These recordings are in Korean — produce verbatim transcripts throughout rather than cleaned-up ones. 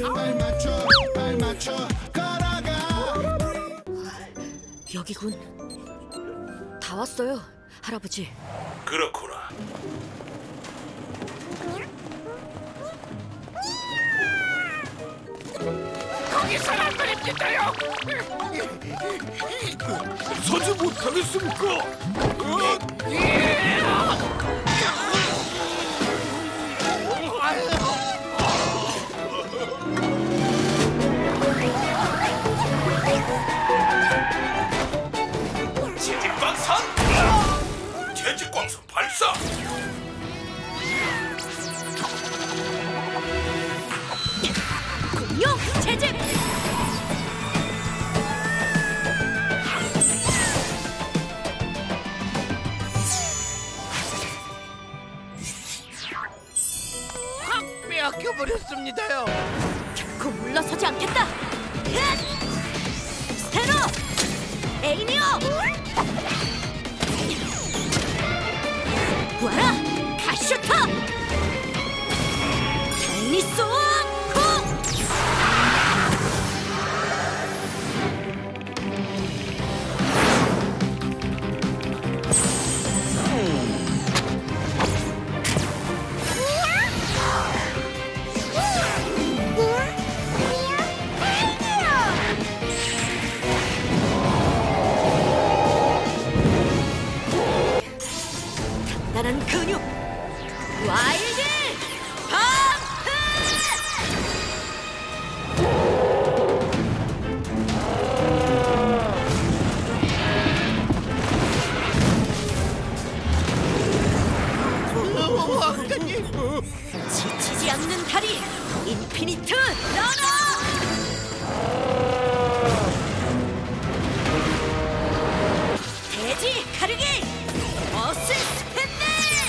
발맞춰 발맞춰 걸어가. 여기군. 다 왔어요, 할아버지. 그렇구나. 거기 사람들입니다요. 서지 못하겠습니까? 재직광선! 재직광선 발사! 공룡 재집! 확 빼앗겨버렸습니다요. 결코 물러서지 않겠다! 헷! 스테로! 에이니어! 와라! 가슈터! 다이니소어 콩! 단단한 근육! 와일드 펌프! 왕가님! 지치지 않는 다리! 인피니트 러너! 돼지 가르기! 어스 스팬맨!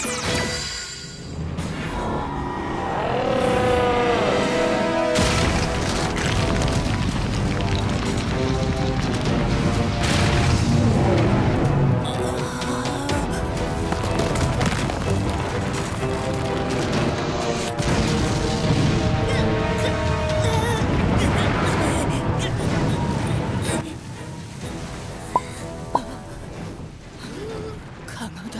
강하다.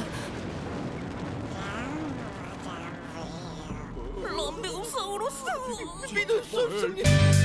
럼베오사우루스. 믿을 수 없습니다.